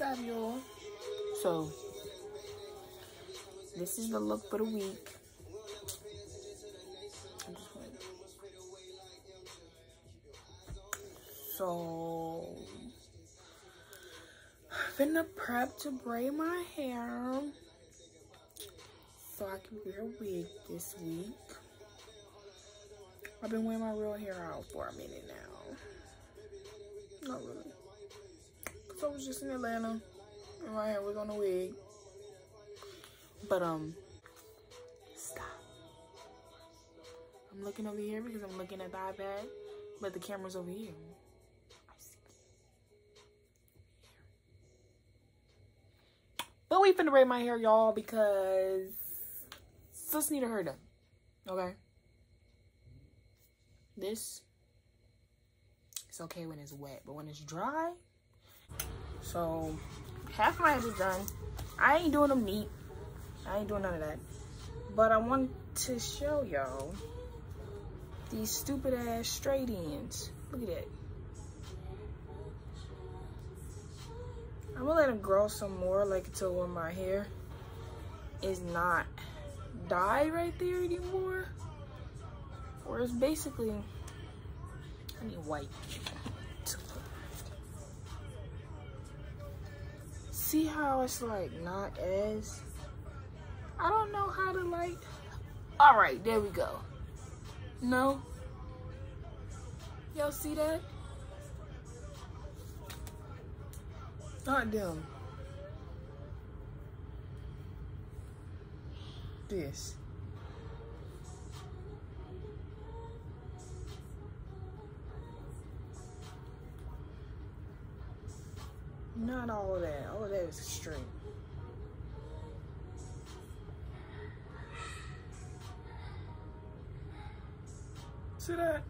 5, y'all. So, this is the look for the week. So, finna prep to braid my hair so I can wear a wig this week. I've been wearing my real hair out for a minute now. Not really. Cause I was just in Atlanta and my hair was on a wig. But stop. I'm looking over here because I'm looking at the iPad, but the camera's over here. But we finna braid my hair, y'all, because sis need her hair done. Okay? This is okay when it's wet, but when it's dry. So half my hair is done. I ain't doing them neat. I ain't doing none of that. But I want to show y'all these stupid ass straight ends. Look at that. I'm gonna let them grow some more, like until when my hair is not dyed right there anymore. Or it's basically, I need white. See how it's like not as, I don't know how to like, all right, there we go. No? Y'all see that? Not them. This. Not all of that. All of that is straight. See that?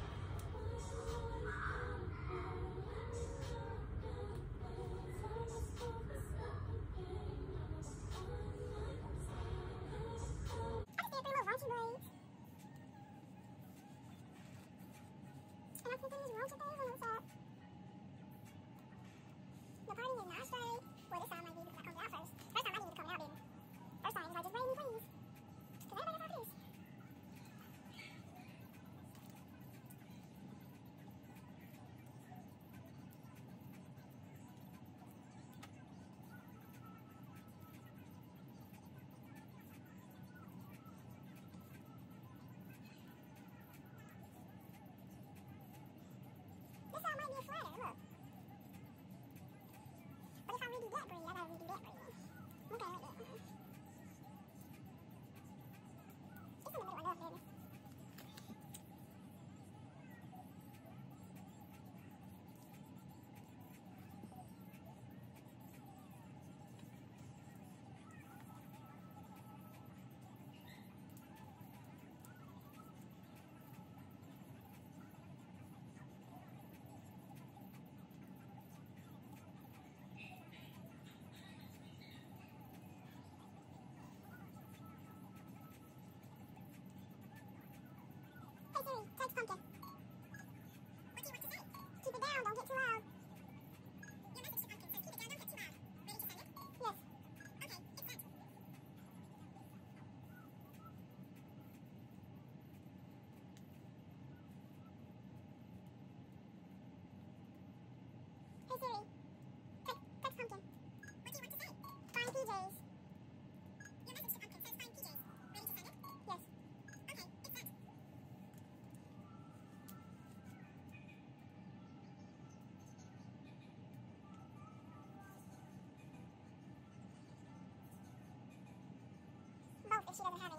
If she doesn't have any.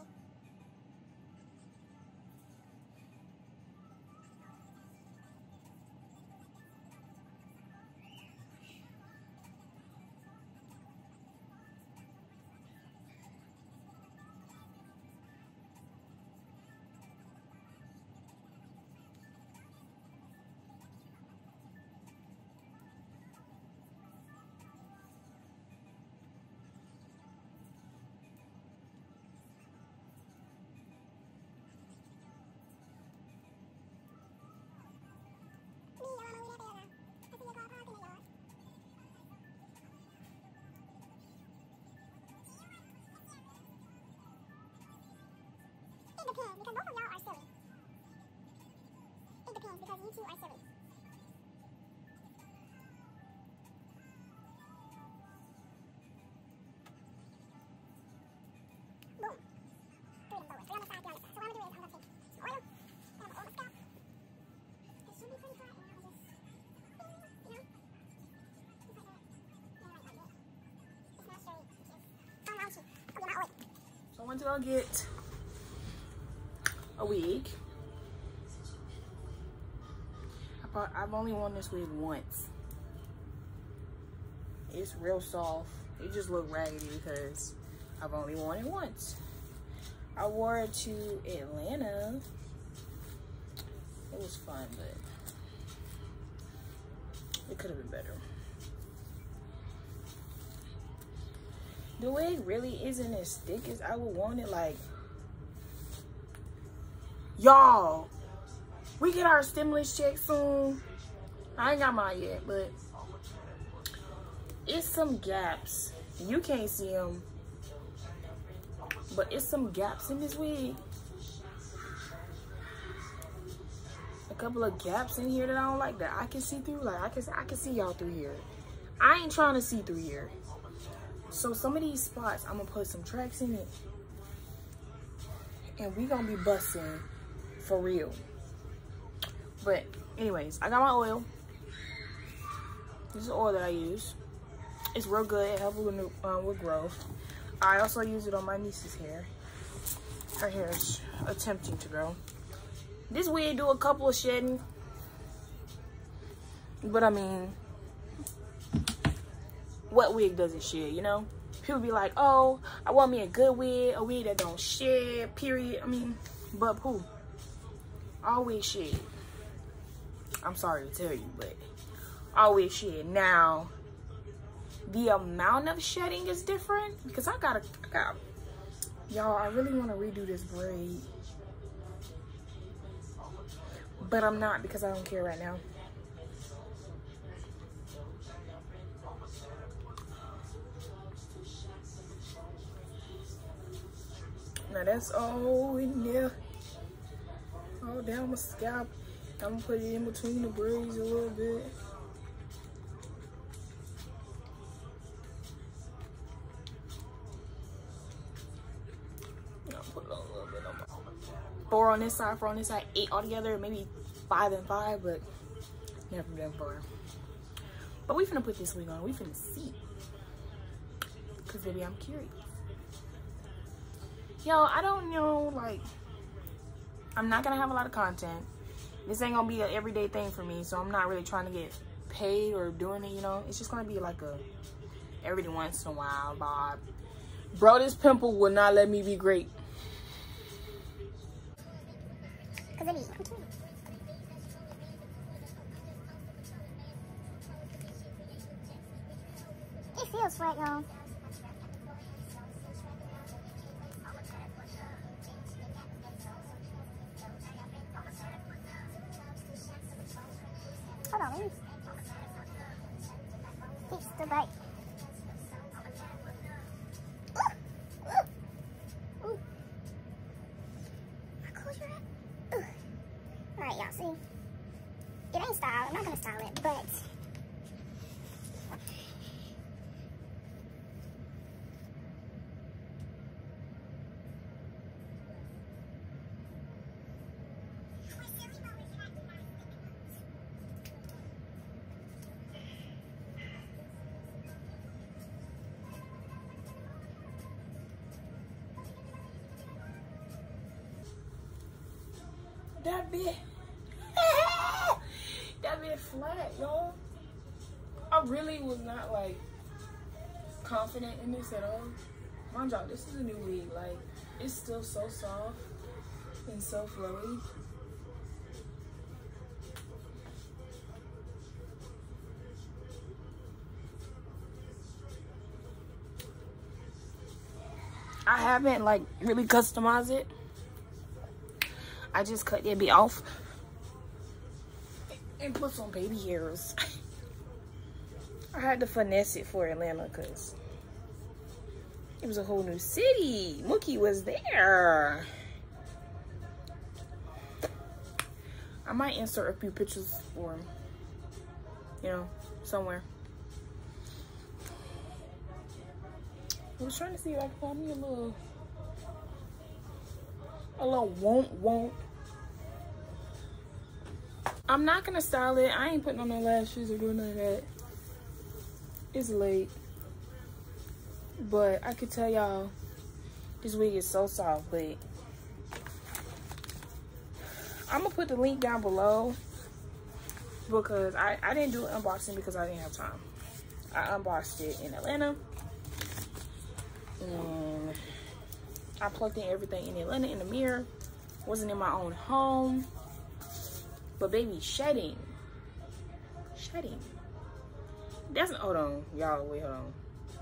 depends, because both of y'all are silly. It depends, because you two are silly. Boom. 3 of them lowers. 3 on the side, 3 on this side. So what I'm going to do is I'm going to take some oil, and I'm going to oil my scalp. It should be pretty hot, and I'll just, you know, just like that. Yeah, like that. It's not straight. It's on round 2. I'll get my oil. So I went to go get a wig. I've only worn this wig once. It's real soft. It just looked raggedy because I've only worn it once. I wore it to Atlanta. It was fun, but it could have been better. The wig really isn't as thick as I would want it. Like, y'all, we get our stimulus check soon. I ain't got mine yet, but it's some gaps. You can't see them, but it's some gaps in this wig. A couple of gaps in here that I don't like, that I can see through. Like, I can see y'all through here. I ain't trying to see through here. So some of these spots, I'm gonna put some tracks in it, and we gonna be busting for real. But anyways, I got my oil. This is the oil that I use. It's real good. It helps with growth. I also use it on my niece's hair. Her hair is attempting to grow. This wig do a couple of shedding, but I mean, what wig doesn't shed, you know? People be like, oh, I want me a good wig, a wig that don't shed, period. I mean, but pooh, all wigs shed. I'm sorry to tell you, but all wigs shed. Now, the amount of shedding is different, because I got y'all, I really want to redo this braid, but I'm not, because I don't care right now. Now that's all in there, all down my scalp. I'm gonna put it in between the braids a little bit. I'll put it on a little bit on my 4 on this side, 4 on this side, 8 altogether, maybe 5 and 5, but never been 4. But we finna put this wig on. We finna see, cause baby, I'm curious. Yo, I don't know, like, I'm not gonna have a lot of content. This ain't gonna be an everyday thing for me, so I'm not really trying to get paid or doing it, you know? It's just gonna be like a every once in a while vibe. Bro, this pimple will not let me be great. Cause it feels right, y'all. Hold on, maybe. It's still bright. How cold you're at? Alright, y'all, see? It ain't styled. I'm not gonna style it, but that bit, that bit flat, y'all. I really was not like confident in this at all. Mind y'all, this is a new wig. Like, it's still so soft and so flowy. I haven't like really customized it. I just cut that bit off and put some baby hairs. I had to finesse it for Atlanta because it was a whole new city. Mookie was there. I might insert a few pictures for him, you know, somewhere. I was trying to see if I could find me a little won't. I'm not gonna style it. I ain't putting on no lashes or doing none of that. It's late. But I could tell y'all this wig is so soft, but I'm gonna put the link down below because I didn't do an unboxing because I didn't have time. I unboxed it in Atlanta. And I plugged in everything in Atlanta in the mirror. Wasn't in my own home. But baby, shedding. That's, hold on, y'all, wait, hold on.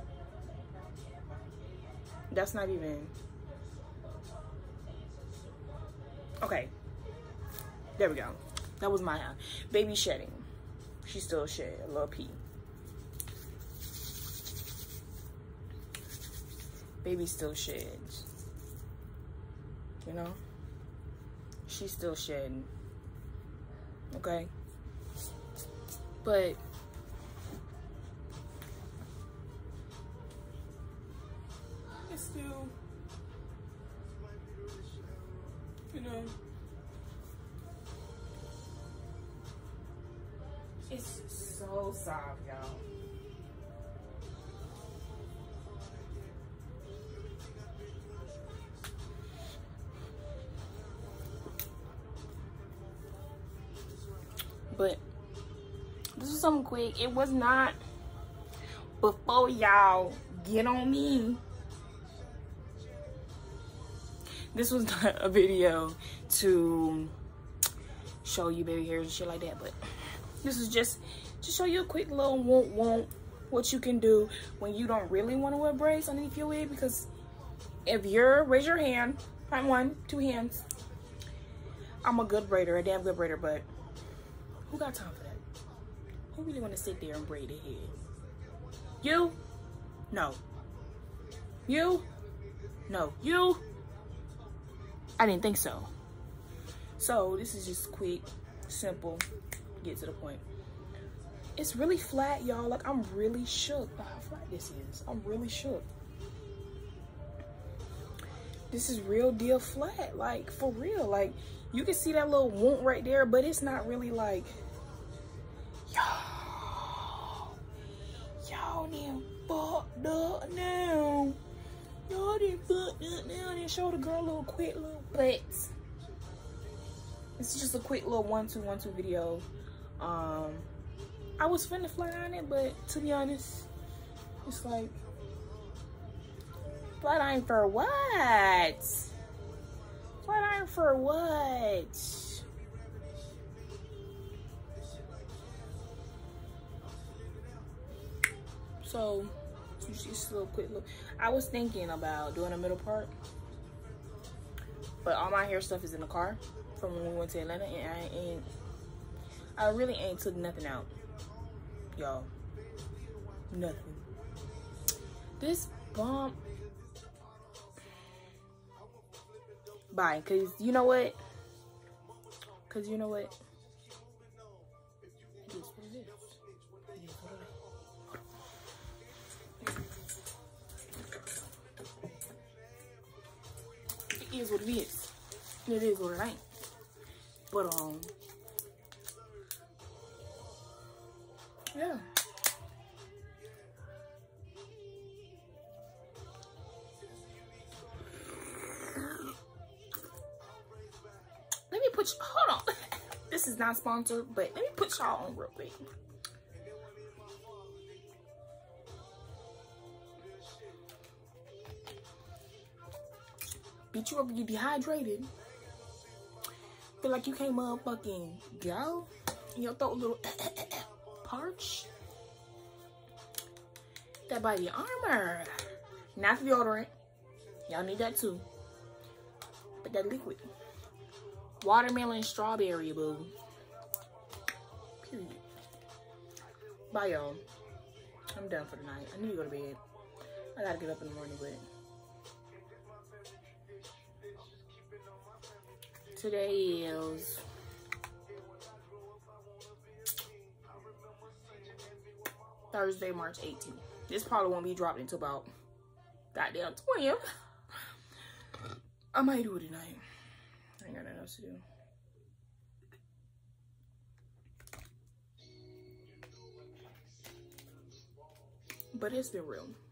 That's not even, okay. There we go. That was my baby shedding. She still shed a little pee. Baby still sheds. You know? She's still shedding. Okay? But it's still, you know, it's so soft, y'all. But this was something quick. It was not before y'all get on me. This was not a video to show you baby hairs and shit like that, but this is just to show you a quick little won't what you can do when you don't really want to wear braids underneath your wig. Because if you're, raise your hand, find 1, 2 hands. I'm a good braider, a damn good braider, but who got time for that? Who really want to sit there and braid their head? You? No. You? No. You? I didn't think so. So this is just quick, simple, get to the point. It's really flat, y'all. Like, I'm really shook by how flat this is. I'm really shook. This is real deal flat, like, for real. Like, you can see that little won't right there, but it's not really like, y'all done fucked up now. Y'all done fucked up now. And show the girl a little quick little butt. It's just a quick little 1-2 video. I was finna flat iron it, but to be honest, it's like, flat iron for what? Flat iron for what? So, just a little quick look. I was thinking about doing a middle part, but all my hair stuff is in the car from when we went to Atlanta, and I really ain't took nothing out, y'all. Nothing. This bump, bye, cause you know what? It is what it is. It is what it is. It is what it ain't. But yeah. Let me put, hold on. This is not sponsored, but let me put y'all on real quick. Beat you up, you dehydrated. Feel like you can't motherfucking go. Your throat a little parched. That Body Armor. Not the deodorant. Y'all need that too. But that liquid. Watermelon strawberry, boo. Period. Bye, y'all. I'm done for the night. I need to go to bed. I gotta get up in the morning, but today is Thursday, March 18th. This probably won't be dropped until about goddamn 20th. I might do it tonight. I ain't got nothing else to do. But it's been real.